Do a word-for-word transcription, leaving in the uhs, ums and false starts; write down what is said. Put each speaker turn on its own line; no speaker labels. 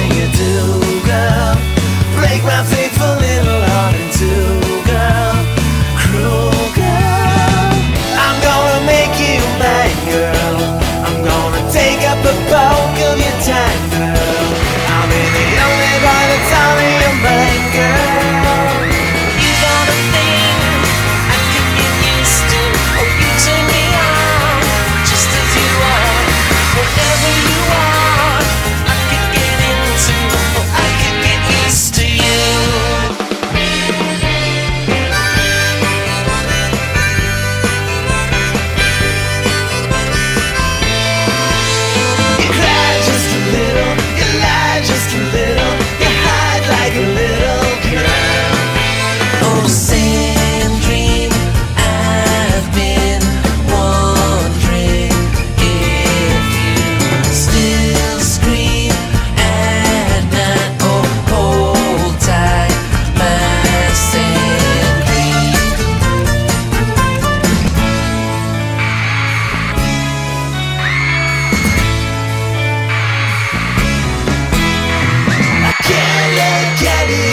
anything you do, girl. Break my faithful little heart in two, girl. Cruel girl. I'm gonna make you mine, girl. I'm gonna take up a bulk of your time, girl. I'll be the only boy that's all in your mind, girl. You got a thing I could get used to. Oh, you turn me on just as you are. Whatever you are, I could get into. Oh, I could get used to you. You cry just a little, you lie just a little, you hide like a little girl. Oh, same dream, I've been wondering if you still scream at night. Oh, hold tight, my same dream. I can't let get it